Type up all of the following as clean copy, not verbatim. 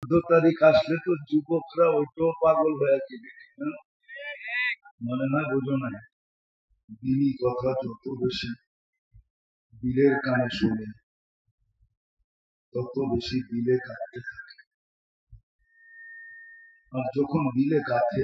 তারিখ আসলে তো যুবকরা ওইটাও পাগল হয়ে কিনে, মনে হয় বোঝো না। দিনই কথা যত বেশি দিলের কানে শুনে তত বেশি দিলে কাঁদতে থাকে। আর যখন দিলে গাঁথে,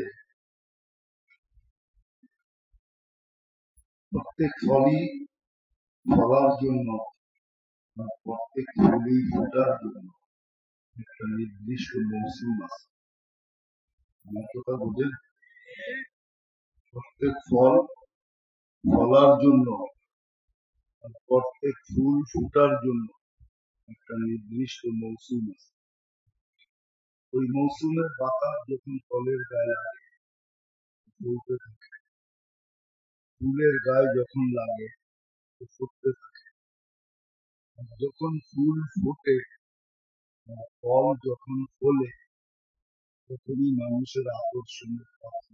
প্রত্যেক ফলই ফলার জন্য, প্রত্যেক ফুলই ফোটার জন্য একটা নির্দিষ্ট মৌসুম আছে। আমার কথা বুঝেন? প্রত্যেক ফল ফলার জন্য, প্রত্যেক ফুল ফুটার জন্য একটা নির্দিষ্ট মৌসুম আছে। ওই মৌসুমের বাতাস যখন ফলের গায়ে লাগে ফুলতে থাকে, ফুলের গায়ে যখন লাগে ফুটতে থাকে। যখন ফুল ফুটে, ফল যখন ফলে, তখনই মানুষের আকর্ষণের পাত্র।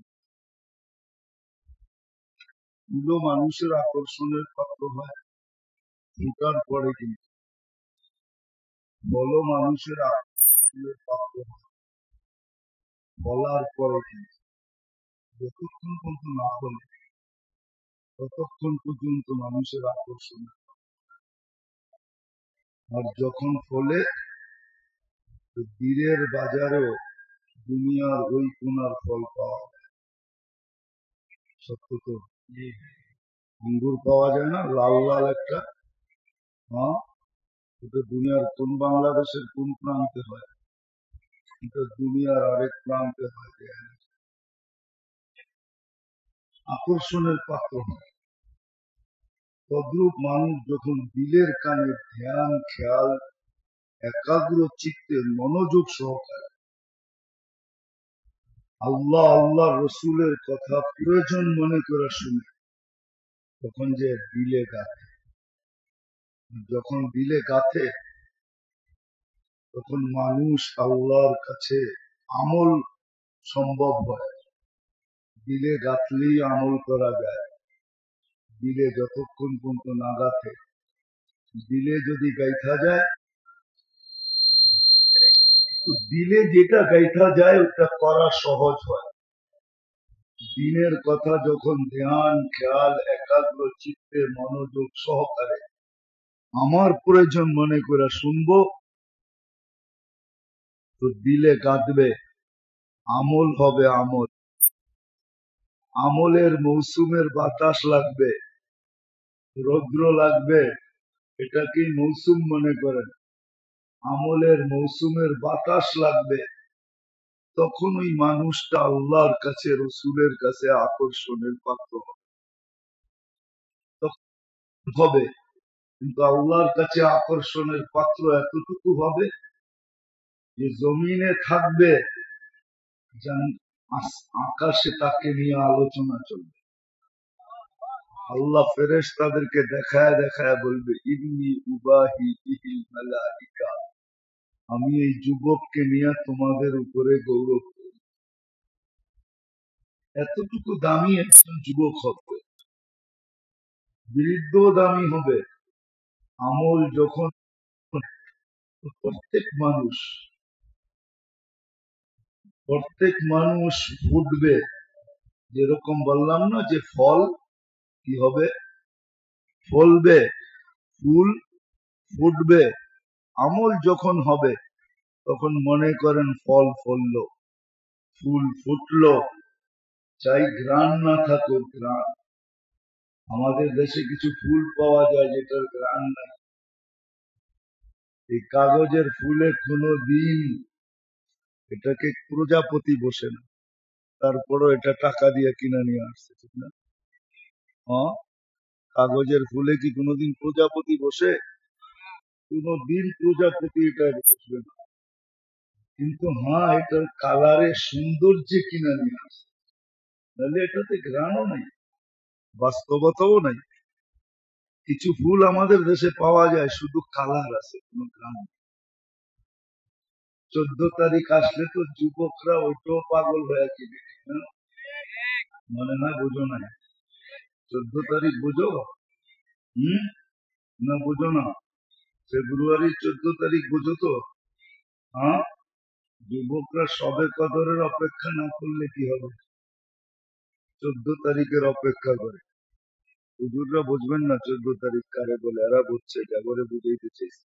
ফুলও মানুষের আকর্ষণের পাত্র হয় ফুটার পরে, কিন্তু ফলও মানুষের আকর্ষণের পাত্র হয় ফলার পরে। কিন্তু যতক্ষণ পর্যন্ত না ফলে ততক্ষণ পর্যন্ত মানুষের আকর্ষণ। আর যখন ফলে, বীরের বাজারেও দুনিয়ার ওই কোনার ফল পাওয়া যায়। সত্য তো? আঙ্গুর পাওয়া যায় না, লাল লাল একটা? হ্যাঁ, এটা দুনিয়ার কোন, বাংলাদেশের কোন প্রান্তে হয়? এটা দুনিয়ার আরেক প্রান্তে হয়। আকর্ষণের পাত্র হয়। তদ্রূপ মানুষ যখন দিলের কানে ধ্যান, খেয়াল, একাগ্র চিত্তে মনোযোগ সহকারে আল্লাহ আল্লাহ রসুলের কথা প্রয়োজন মনে করে শুনে, তখন যে দিলে গাথে। যখন দিলে গাথে, তখন মানুষ আল্লাহর কাছে আমল সম্ভব হয়। দিলে গাথলেই আমল করা যায়। দিলে যতক্ষণ পর্যন্ত না গাথে, দিলে যদি গাইথা যায়, দিলে যেটা গাইথা যায় ওটা করা সহজ হয়। দিনের কথা যখন ধ্যান, খেয়াল, একাগ্র চিত্তে মনোযোগ সহকারে আমার প্রয়োজন মনে করে শুনবো, তো দিলে গাঁথবে, আমল হবে। আমল, আমলের মৌসুমের বাতাস লাগবে, রৌদ্র লাগবে। এটাকেই মৌসুম মনে করেন। আমলের মৌসুমের বাতাস লাগবে, তখন ওই মানুষটা আল্লাহর কাছে, রসুলের কাছে আকর্ষণের পাত্র হবে। কিন্তু আল্লাহর কাছে আকর্ষণের পাত্র এতটুকু হবে যে জমিনে থাকবে, আকাশে তাকে নিয়ে আলোচনা চলবে। আল্লাহ ফেরেশতাদেরকে দেখায় দেখায় বলবে, ইন্নী উবাহি বিহিল মালাইকা, আমি এই যুবককে নিয়ে তোমাদের উপরে গৌরব করি। এতটুকু দামি একজন যুবক হবে, বৃদ্ধ দামি হবে। আমল যখন প্রত্যেক মানুষ ফুটবে, যেরকম বললাম না যে ফল কি হবে, ফলবে, ফুল ফুটবে। আমল যখন হবে, তখন মনে করেন ফল ফললো, ফুল ফুটলো, চাই ঘ্রাণ না থাকুক ঘ্রাণ। আমাদের দেশে কিছু ফুল পাওয়া যায় যেটার ঘ্রাণ নাই। এই কাগজের ফুলে কোনো দিন এটাকে প্রজাপতি বসে না, তারপরও এটা টাকা দিয়ে কিনে নিয়ে আসছে, ঠিক না? হ্যাঁ, কাগজের ফুলে কি কোনোদিন প্রজাপতি বসে? কোনোদিন প্রজাপতি এটা বসবে না। কিন্তু হ্যাঁ, এটার কালারে সৌন্দর্যে কিনে নিয়ে আসে, তাহলে এটাতে ঘ্রাণও নাই, বাস্তবতাও নাই। কিছু ফুল আমাদের দেশে পাওয়া যায়, শুধু কালার আছে, কোনো ঘ্রাণ। 14 তারিখ আসলে তো যুবকরা ওইটাও পাগল হয়ে কিনে, মনে হয় বোঝো না। 14 তারিখ বুঝো? না বুঝো না? ফেব্রুয়ারির 14 তারিখ বুঝো তো? হ্যাঁ, যুবকরা সবে কদরের অপেক্ষা না করলে কি হবে? 14 তারিখের অপেক্ষা করে। হুজুররা বুঝবেন না 14 তারিখ কারে বলে, এরা বুঝছে, জাগরে বুঝাইতে চাইছে।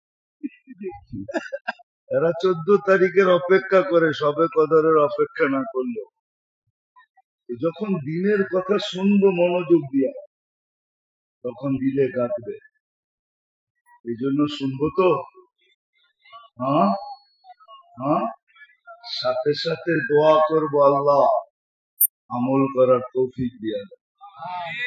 এরা 14 তারিখের অপেক্ষা করে, সবে কদরের অপেক্ষা না করলেও। যখন দিনের কথা শুনবো মনোযোগ দিয়া, তখন দিলে কাঁদবে। এই জন্য শুনবো তো, হ্যাঁ হ্যাঁ, সাথে সাথে দোয়া করবো আল্লাহ আমল করার তৌফিক দিয়া দেন।